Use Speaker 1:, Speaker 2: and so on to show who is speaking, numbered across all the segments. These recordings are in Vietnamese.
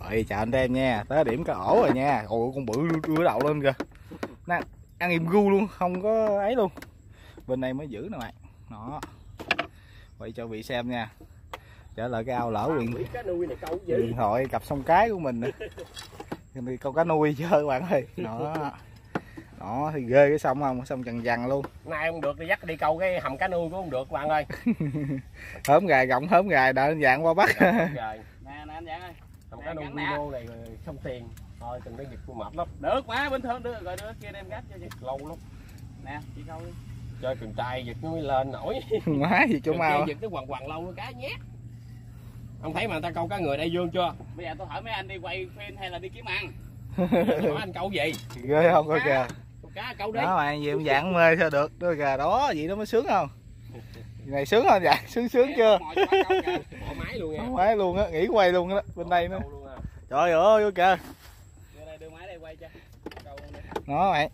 Speaker 1: Rồi chào anh em nha, tới điểm cá ổ rồi nha. Ôi con bự đưa đầu lên kìa. Nè, ăn im gu luôn, không có ấy luôn. Bên này mới giữ nè bạn. Đó. Vậy cho vị xem nha. Trở lại cái ao lỡ điện thoại cặp sông cái của mình nè. Đi câu cá nuôi chơi các bạn ơi. Đó. Đó thì ghê cái sông không, sông trần trần luôn.
Speaker 2: Nay không được thì dắt đi câu cái hầm cá nuôi cũng không được các bạn ơi.
Speaker 1: Hớm gài gọng hớm gài đợi anh Dạng qua bắt.
Speaker 2: Nè anh Dạng ơi. Hầm cá nuôi video này xong tiền. Thôi từng cái giật tôi mệt lắm.
Speaker 3: Được má, bình thường được rồi đưa kia đem gắt cho chị.
Speaker 2: Lâu lắm.
Speaker 3: Nè, chị câu đi.
Speaker 2: Chơi cần trai giật nó mới lên nổi.
Speaker 1: Má gì chỗ mau.
Speaker 2: Giật nó quằn lâu nó cá nhét. Ông thấy mà người ta câu cá người Đại Dương chưa?
Speaker 3: Bây giờ tôi hỏi mấy anh đi quay phim hay là đi kiếm ăn?
Speaker 2: Hỏi anh câu gì?
Speaker 1: Ghê không coi kìa.
Speaker 2: Cá câu đi.
Speaker 1: Đó mà gì ông Dạng mê sao được. Đó kìa, đó vậy đó mới sướng không? Này sướng không Dạng? Sướng chưa?
Speaker 2: Bỏ máy luôn nha.
Speaker 1: Bỏ máy luôn á, nghỉ quay luôn á bên đây nữa. Trời ơi vô kìa.
Speaker 3: Đưa máy đây quay cho.
Speaker 1: Đó bạn.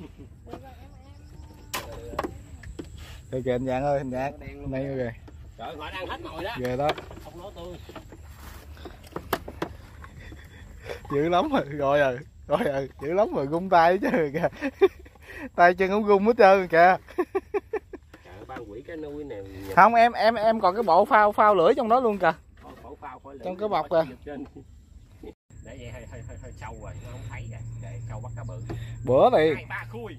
Speaker 1: Thôi kìa anh Dạng ơi, anh Dạng. Đây kìa.
Speaker 2: Trời họ đang hết mồi đó.
Speaker 1: Ghê đó.
Speaker 2: Không nói tôi.
Speaker 1: Dữ lắm rồi. Rồi dữ lắm rồi, gung tay chứ kìa. Tay chân cũng gung hết trơn kìa.
Speaker 2: Trời ban quỷ cá nuôi nè.
Speaker 1: Không em còn cái bộ phao lưỡi trong đó luôn kìa. Trong cái bọc kìa.
Speaker 2: Để vậy hơi sâu rồi, nó không thấy kìa. Để câu bắt cá bự.
Speaker 1: Bữa thì
Speaker 2: 2-3 khui.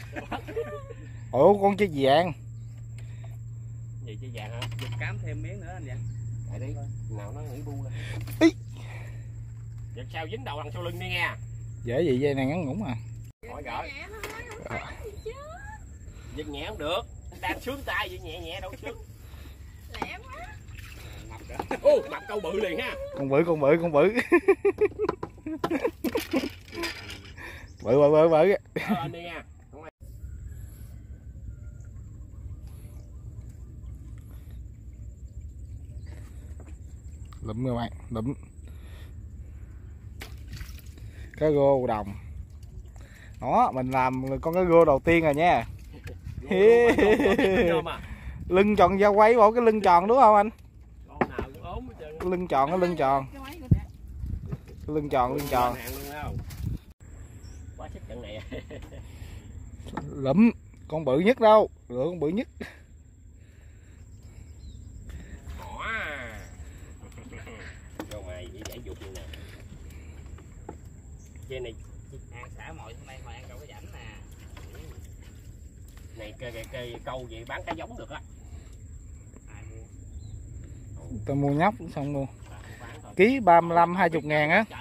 Speaker 1: ủa con chơi vàng.
Speaker 2: Gì chơi vàng hả?
Speaker 3: Giật cám thêm miếng nữa anh Dạng.
Speaker 2: Tại đi. Nào nó nghỉ bu lên.
Speaker 1: Ý.
Speaker 2: Giật sao dính đầu đằng sau lưng đi nha.
Speaker 1: Dễ gì dây này ngắn ngủn à.
Speaker 2: Hỏi gỡ. Giật nhẹ không được. Đang sướng tay vậy nhẹ đâu sướng.
Speaker 4: Lẹ quá.
Speaker 2: Ô, mập câu bự liền ha.
Speaker 1: Con bự. bự.
Speaker 2: Anh đi nha.
Speaker 1: Lụm các bạn, lụm. Cá rô đồng. Đó, mình làm con cá rô đầu tiên rồi nha. Lưng tròn da quay bộ cái lưng tròn đúng không anh? Lưng tròn. Lưng tròn.
Speaker 2: Quá sức trận này.
Speaker 1: Lụm con bự nhất đâu, lựa con bự nhất.
Speaker 2: Rồi mày chỉ giải dục như nè. Trên này
Speaker 3: Ăn xả mọi hôm nay hồi ăn câu cái rảnh nè.
Speaker 2: này cây câu vậy bán cá giống được á.
Speaker 3: Ai mua?
Speaker 1: Tao mua nhóc xong mua. Ký 35-20 ngàn á.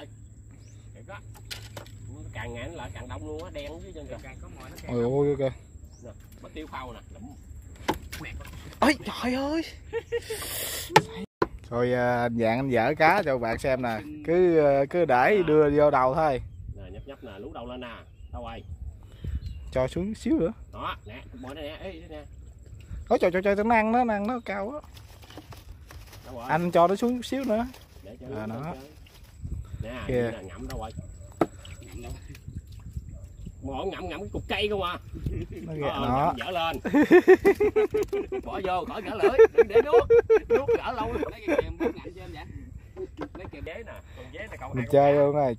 Speaker 2: Càng ngày nó lại càng đông luôn á, đen dưới chân kìa.
Speaker 3: Càng có mồi nó càng
Speaker 1: Ôi ôi kìa.
Speaker 2: Bắt tiêu phao nè.
Speaker 1: Ôi trời ơi. Thôi anh Dạng anh dở cá cho bạn xem nè, cứ để đưa vô đầu thôi.
Speaker 2: Nè nhấp nè, lú đầu lên nè. Đâu rồi?
Speaker 1: Cho xuống xíu nữa.
Speaker 2: Đó, nè, bồi đây nè, ê nè.
Speaker 1: Ôi trời tao năng nó cao á. Anh cho nó xuống xíu nữa.
Speaker 2: Để cho
Speaker 1: nó.
Speaker 2: Nè, kìa. Ngậm đâu rồi? Ngậm ngậm cái cục cây không à.
Speaker 1: Nó
Speaker 2: dở lên. Bỏ vô khỏi gỡ lưỡi, đừng để nuốt gỡ lâu luôn.
Speaker 3: lấy cái kìm bóp ngạnh trên vậy.
Speaker 2: Lấy kìm dế nè, còn dế này cậu
Speaker 1: mình chơi luôn rồi.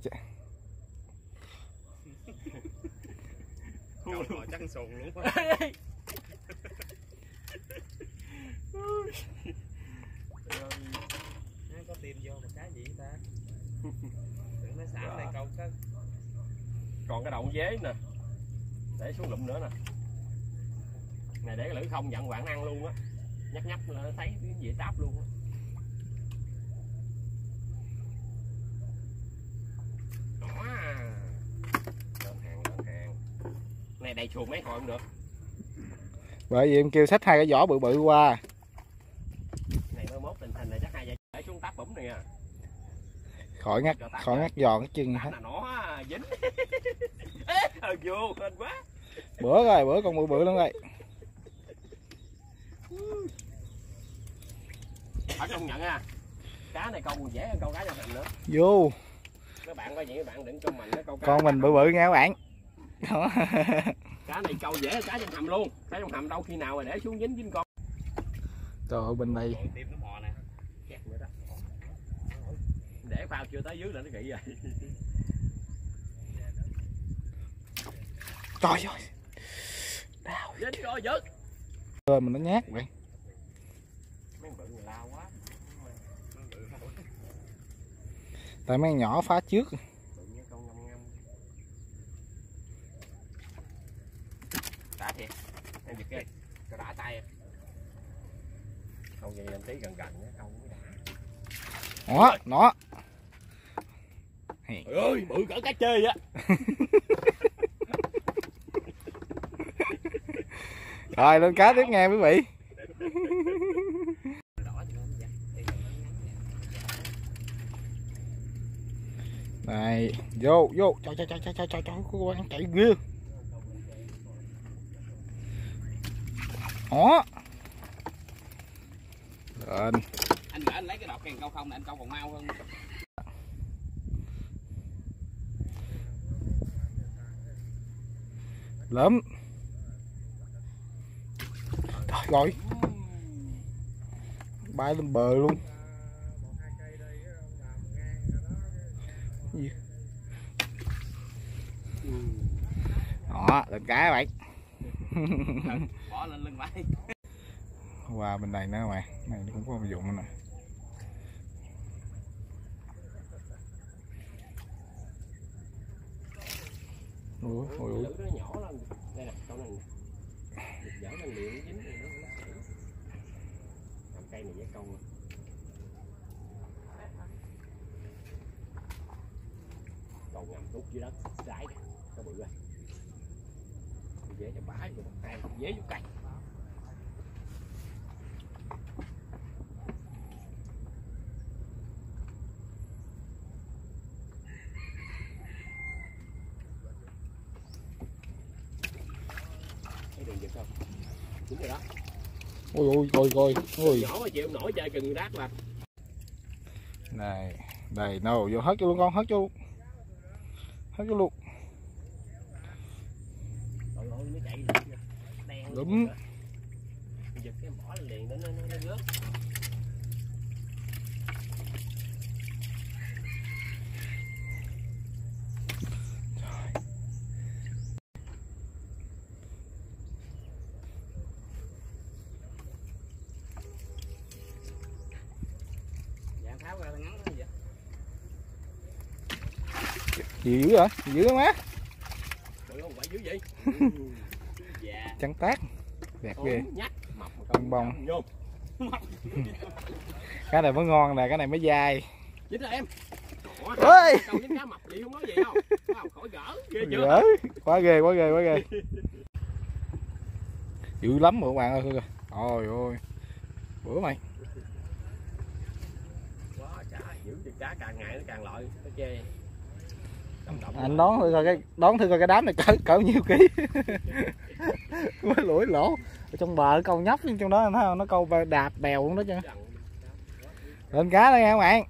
Speaker 3: Cậu ngồi trắng sùn luôn. Có tìm vô một cái gì ta? Đừng nó xả đây câu cái.
Speaker 2: Còn cái đầu dế nè. Để xuống lụm nữa nè. Này để cái lưỡi không dặn quảng ăn luôn á. Nhấp là nó thấy cái gì táp luôn á. Đó. Đơn hàng. Này đầy chuồng mấy hồi không được.
Speaker 1: Bởi vì em kêu xách 2 cái vỏ bự qua.
Speaker 2: Này mới mốt tình hình này chắc 2 giờ để xuống táp bụng này à.
Speaker 1: Khỏi ngắt giò cái chân hết.
Speaker 2: Nó dính. Vô hên quá.
Speaker 1: Bữa con bự lắm đây.
Speaker 2: Phải công nhận nha. Cá này câu dễ hơn câu cá trong thành nữa.
Speaker 1: Vô.
Speaker 2: Các bạn coi vậy các bạn đừng cho mình nó câu cá.
Speaker 1: Con mình bự nha các bạn.
Speaker 2: Cá này câu dễ hơn cá trong hầm luôn. Cá trong hầm đâu khi nào mà để xuống dính con.
Speaker 1: Trời ơi bên đây.
Speaker 2: Để để phao chưa tới dưới là nó gị rồi.
Speaker 1: Trời ơi. Đau.
Speaker 2: Dính rồi vớt.
Speaker 1: Rồi mình nó nhát vậy.
Speaker 2: Mấy bự người lao quá.
Speaker 1: Tại mấy nhỏ phá trước.
Speaker 2: Tự nhiên con ngâm ngâm. Đã thiệt. Em giật kia. Cho đã tay em. Không vậy em tí gần gần á, không mới đã.
Speaker 1: Đó, nó.
Speaker 2: Trời ơi, bự cỡ cá chơi á.
Speaker 1: Rồi lên cá tiếp nghe quý vị. Này, vô, vô. Trời, cô ăn chạy ghê. Đó. Lên.
Speaker 3: Anh gửi anh lấy cái đọt càng câu không là anh câu còn mau hơn.
Speaker 1: Lắm. Trời rồi. Bay lên bờ luôn. Gì? Đó, lên cá các bạn.
Speaker 3: Bỏ lên lưng bay.
Speaker 1: Qua bên này nữa các bạn, này cũng có dụng nè. Ủa.
Speaker 2: Lưỡi nó nhỏ lên. Đây nè, con này nè. Dở lên liệu dính thì nó chảy. Làm cây này dễ câu nè. Còn ngầm tút dưới đất trái nè, có bự rồi. Dễ cho bãi rồi, hai dễ vô cây. Thấy đường giật không? Đúng rồi đó.
Speaker 1: Ôi.
Speaker 2: Nhỏ mà chịu nổi chơi chừng đát mà.
Speaker 1: Này, đây nô vô hết cho luôn con, hết cho luôn. Hết cho luôn.
Speaker 2: Lội nó chạy đen.
Speaker 1: Đúng.
Speaker 2: Giật cái bỏ liền nó rớt.
Speaker 3: Dạ tháo ra ngắn nó vậy.
Speaker 1: Gì dữ vậy? Gì dữ má?
Speaker 2: Tự không phải dữ vậy. Dạ.
Speaker 1: Trắng tác. Đẹp ghê.
Speaker 2: Nhắc mập mà
Speaker 1: Con bông.
Speaker 2: Vô.
Speaker 1: Cái này mới ngon nè, cái này mới dai.
Speaker 2: Dính rồi em.
Speaker 1: Ôi.
Speaker 2: Câu dính cá mập gì không nói gì đâu. Không khỏi gỡ. Ghê chưa?
Speaker 1: Gỡ. Quá ghê. Dữ lắm rồi các bạn ơi. Ôi ôi. Bữa mày.
Speaker 2: Quá trời, giữ cho cá càng ngày nó càng lội, nó chê.
Speaker 1: Anh đón thử coi cái đám này cỡ nhiêu ký. Mới lũi lỗ. Ở trong bờ câu nhóc trong đó anh thấy không? Nó câu đạp bèo luôn đó chứ. Lên cá đây nha các bạn.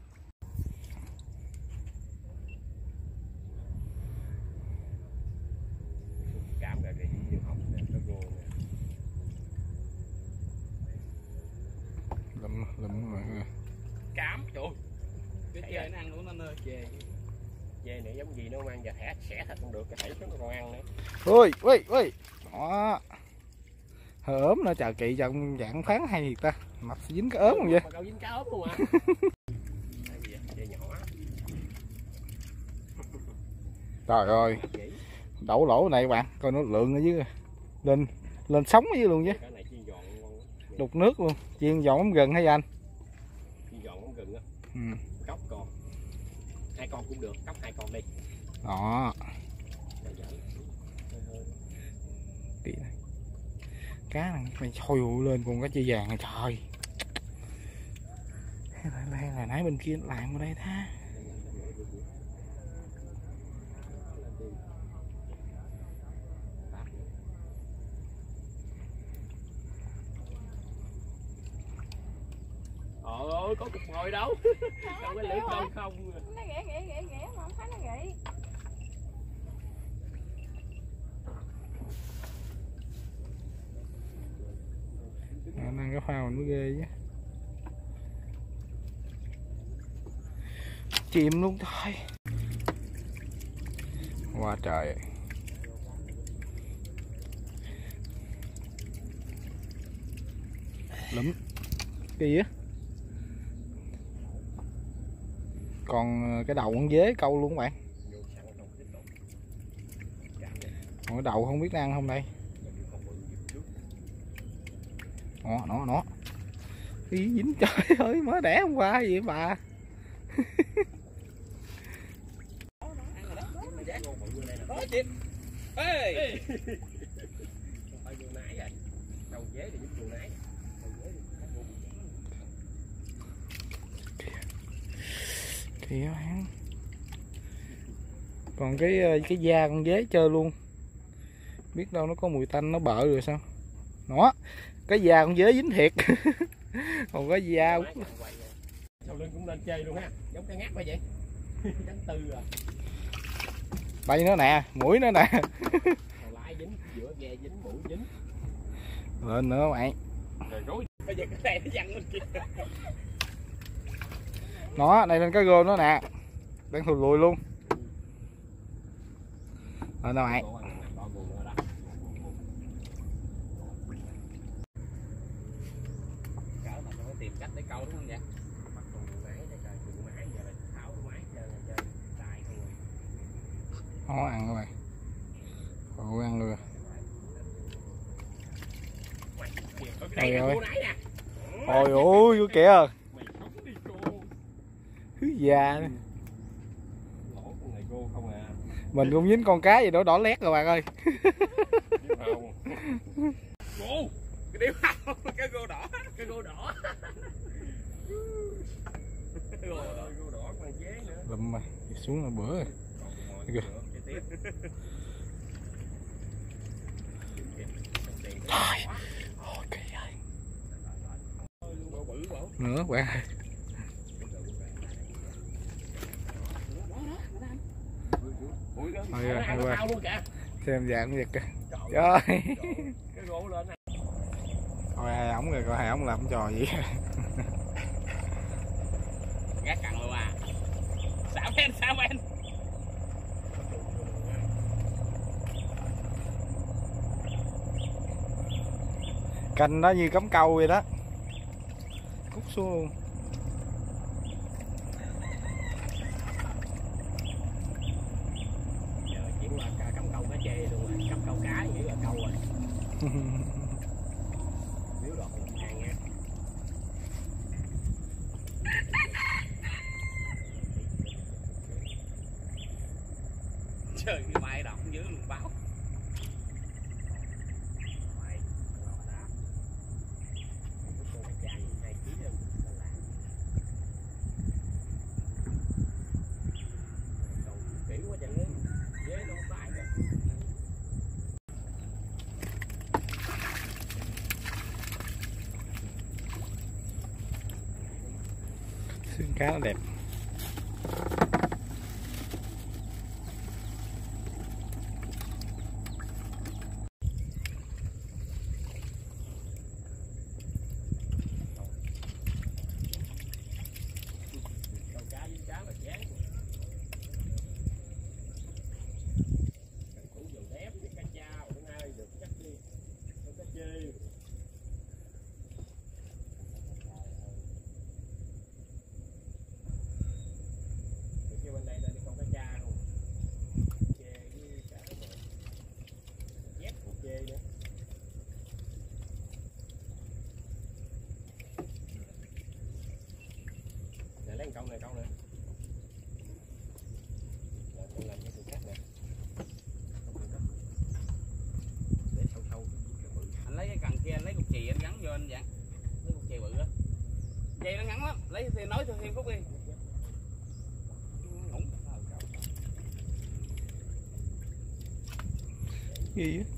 Speaker 2: Cảm ra cái nhiều hồng nè, nó vô nè.
Speaker 1: Lụm rồi.
Speaker 2: Cám, trời ơi.
Speaker 3: Cái chê nó ăn luôn nó ơi, chê.
Speaker 2: Chê này giống gì nó mang giờ thẻ xẻ thịt không được, cái thẻ xuống nó còn ăn nữa.
Speaker 1: Ôi. Đó. Hơi ốm nữa, trời kỵ trong dạng phán hay thiệt ta. Mập dính cái ốm không vậy?
Speaker 2: Câu dính cá ốm luôn à. Chê nhỏ.
Speaker 1: Trời ơi. Đậu lỗ này các bạn, coi nó lượng ở dưới. Lên sống ở dưới luôn chứ.
Speaker 2: Cái này chiên giòn ngon.
Speaker 1: Đục nước luôn, chiên giòn mắm gừng hay anh?
Speaker 2: Chiên giòn mắm gừng á.
Speaker 1: Ừ.
Speaker 2: Cóc con. 2 con cũng được, cóc 2 con đi.
Speaker 1: Đó. Tí này. Cá này mày sôi lên con cá chi vàng này trời. Hay là nãy bên kia lạng ở đây ta.
Speaker 2: Ơi, có cục ngồi đâu. Đâu cái lưỡi con không.
Speaker 4: Nó ghẻ mà không thấy nó ghẻ.
Speaker 1: Ăn cái phao mình mới ghê chứ. chìm luôn thôi. Quá trời. Lắm kỳ á. Còn cái đầu con dế câu luôn các bạn. Còn cái đầu không biết ăn không đây. Nó ý dính, trời ơi, mới đẻ hôm qua vậy bà.
Speaker 2: Đó chim. Ê. Phải vừa nãy rồi. Đầu dế thì dính vừa nãy.
Speaker 1: Kìa bạn. Còn cái da con dế chơi luôn. Biết đâu nó có mùi tanh nó bợ rồi sao. Nó, cái da con dế dính thiệt. Còn cái da
Speaker 2: sau lưng cũng lên chơi luôn ha, giống cái ngắt vậy. Cánh tư à.
Speaker 1: Đây nữa nè, mũi nữa nè.
Speaker 2: Đầu lái dính, giữa ve dính, mũi dính.
Speaker 1: Lên nữa các bạn.
Speaker 2: Rồi rối, bây giờ cái này nó văng lên kia.
Speaker 1: Nó, đây lên cái gôm đó nè. Đang thùi lùi luôn. Lên đâu bạn.
Speaker 2: Tìm cách để câu đúng không vậy? Bắt con máy để trời chịu máy giờ là tháo cái máy chơi đại không rồi.
Speaker 1: Nó ăn các bạn. Ồ, ăn luôn.
Speaker 2: Trời ơi.
Speaker 1: Ôi ôi vô kìa.
Speaker 2: Mày sống đi cô.
Speaker 1: Thứ già.
Speaker 2: Lỗ con này cô không à.
Speaker 1: Mình cũng dính con cá gì đó đỏ lét rồi bạn ơi.
Speaker 2: Không. Cô. Cái điếu không, cái gô đỏ. Cái gô đỏ. Gô đỏ con dế nữa.
Speaker 1: Lụm mày, xuống là bữa rồi. Kìa. Thôi. Ok ơi. Nữa bạn ơi. Thôi qua. Xem dạng việc kìa. Trời.
Speaker 2: Cái gỗ lên nè.
Speaker 1: Coi hai ổng rồi, coi hai ổng làm trò gì.
Speaker 2: Gác cằn luôn à. Sao men.
Speaker 1: Canh nó như cắm câu vậy đó. Cút xuống luôn.
Speaker 2: Giờ chuyển qua cắm câu cá chê luôn rồi, cắm câu cá nghĩ là câu rồi. Nếu đọt thì ăn nha. Trời cái bay đọt dưới luôn báo.
Speaker 1: Xương cá nó đẹp. Lấy câu này rồi con làm cái khác nè. Để sâu anh lấy cái cần kia, anh lấy cục chì anh gắn vô anh dạng, lấy cục chì bự á, dây nó ngắn lắm, lấy thì nói cho thêm phút đi. Gì á.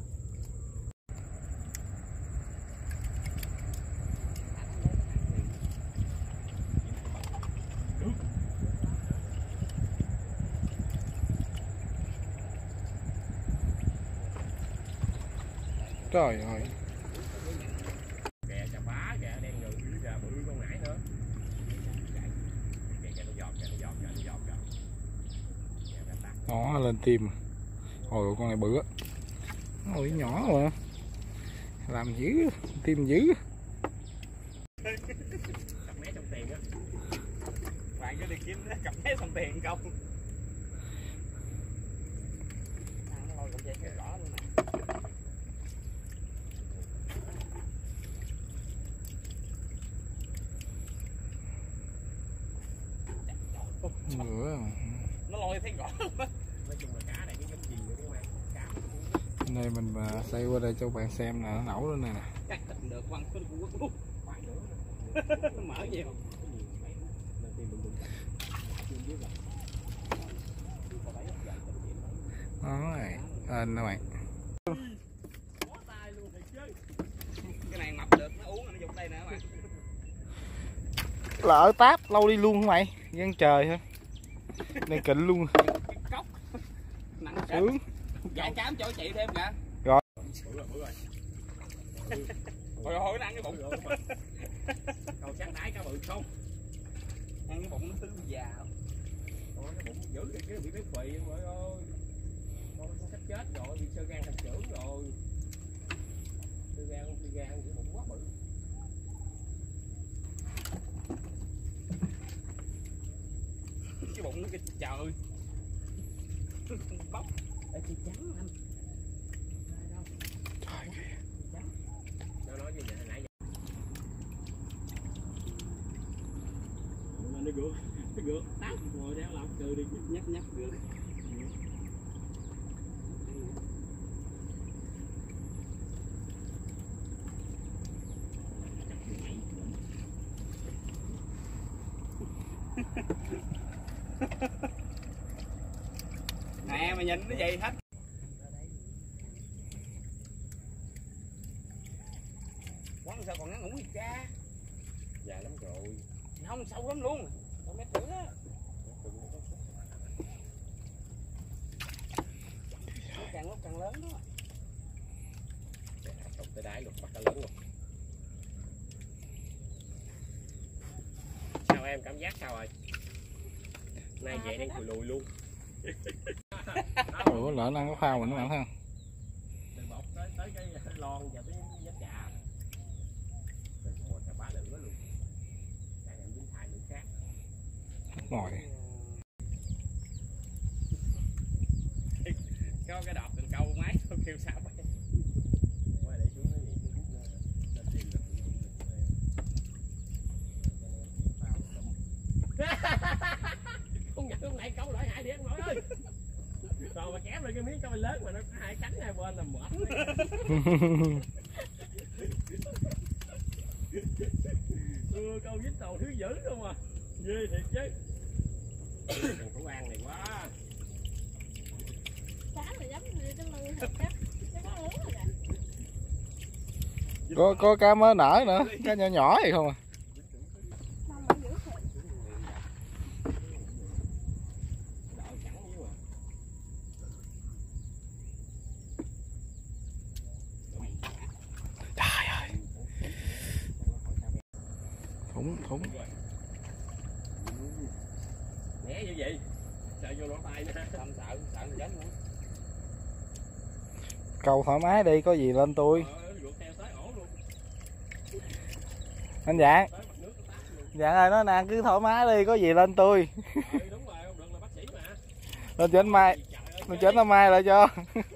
Speaker 1: Trời ơi.
Speaker 2: Kè chà bá, kè đen ngừ, kè bự con nãy nữa. Kè nó giọt.
Speaker 1: Đó, lên tim. Ôi con này bự á. Ôi nhỏ mà. Làm dữ, tim dữ.
Speaker 2: Cặp mé trong tiền á.
Speaker 3: Bạn cứ đi kiếm cặp mé xong tiền không. Nó lôi cặp dây cái rõ luôn nè. Nó lôi thấy rõ luôn á.
Speaker 2: Nói chung là cá này cái giống gì nữa các bạn. Cá
Speaker 1: Hôm nay mình xây qua đây cho các bạn xem nè, nó nổi lên này nè.
Speaker 3: Chắc tình được quăng cái Trung Quốc luôn.
Speaker 2: khoai nữa.
Speaker 3: Mở nhiều.
Speaker 1: Đó này, lên các bạn.
Speaker 3: Cái này mập được nó uống nó dùng đây nè các bạn.
Speaker 1: Lỡ táp lâu đi luôn không mày? Gian trời thôi. Này kịnh luôn.
Speaker 3: Cốc. Nặng
Speaker 1: Sướng.
Speaker 3: dạ cám cho chị thêm kìa.
Speaker 1: Rồi.
Speaker 2: Bự rồi.
Speaker 3: Hồi hồi nó ăn cái bụng.
Speaker 2: Còn sáng đáy cá bự không?
Speaker 3: Ăn cái bụng nó tứ già.
Speaker 2: Ôi cái bụng dữ thì cái bị béo phì mọi ơi. Con sắp chết rồi, bị sơ gan thành trưởng rồi. Sơ gan cái bụng quá bự.
Speaker 3: Cái bụng nó cái trời. Bóc. Để chị trắng anh.
Speaker 2: Nó nói như vậy nãy giờ. Nó gượt tát ngồi đeo lọc cười đi
Speaker 3: Nhấp nhấp được. Nè mà nhìn nó vậy hết. Quán sao còn ngắn ngủn gì cha.
Speaker 2: Dài lắm rồi.
Speaker 3: Không sâu lắm luôn. 1,5 m á. Nó càng lúc càng lớn đó.
Speaker 2: Trồng tới đáy luôn, bắt cá lớn luôn. Sao em cảm giác sao rồi? Nay về đang lùi luôn.
Speaker 1: Ủa lỡ ăn cái phao mình các bạn thấy không?
Speaker 2: Từ bột tới cái lon và tới vết trà. Rồi cả bá lửa luôn. Tại em dính thải nữa khác.
Speaker 1: Ngồi.
Speaker 3: Có cái đọt từng câu máy không kêu sao vậy.
Speaker 2: Để xuống cái gì lên tìm được. Không nhận lúc nãy câu lại hại đi em nói ơi. Rồi mà kéo lên cái miếng cá lớn mà nó có hai cánh hai bên là mệt. Câu vít tàu thứ dữ không à. Ghê thiệt chứ. Thằng thủ ăn này quá.
Speaker 4: Cá này giống như cái lưng thịt á. Nó có lớn rồi kìa.
Speaker 1: Có cá mới nở nữa, cá nhỏ nhỏ thì không à.
Speaker 4: Mong mà giữ thiệt.
Speaker 1: Trời ơi. Thủng.
Speaker 2: Né như vậy. Sợ vô lỗ tay nữa.
Speaker 3: Không sợ nó chết luôn.
Speaker 1: Câu thoải mái đi, có gì lên tôi. Anh Dạng. Dạng ơi, nói nè, cứ thoải mái đi, có gì lên tôi.
Speaker 2: Đúng rồi, ông Đừng là bác sĩ mà.
Speaker 1: Lên cho anh Mai. Lên cho anh Mai lại cho.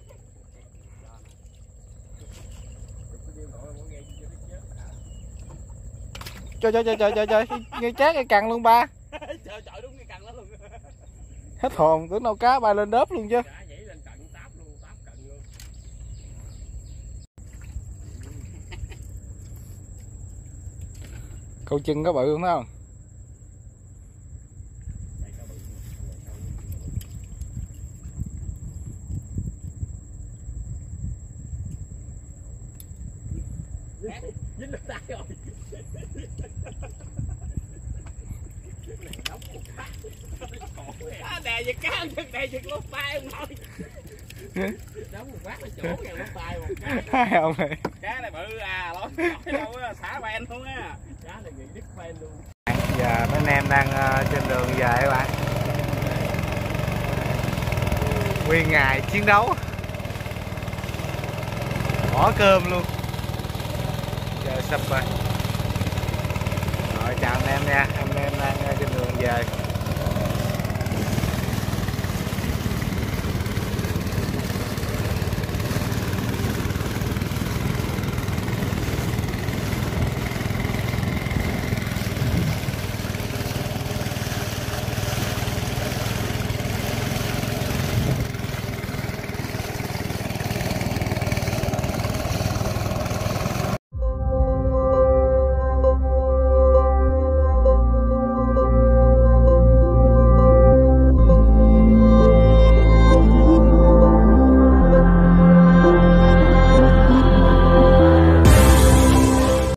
Speaker 1: Trời, nghe chát cái cằn luôn ba.
Speaker 3: Trời đúng cái cằn đó luôn.
Speaker 1: Hết hồn, tưởng đâu cá bay lên đớp luôn chứ. Câu chân có bự không thấy không?
Speaker 2: Dính lên tay rồi.
Speaker 3: Đè giật cá đè giật lốt tay ông nội.
Speaker 2: Đóng một phát là chỗ kìa lốt tay một
Speaker 1: cái. Hai ông này.
Speaker 3: Cá này bự à, lỗi đâu á, xả ben luôn á.
Speaker 2: Cá này nghĩ đứt fan luôn.
Speaker 1: Giờ mấy anh em đang trên đường về các bạn. Nguyên ngày chiến đấu, bỏ cơm luôn. Giờ sập rồi. Rồi chào anh em nha, anh em đang trên đường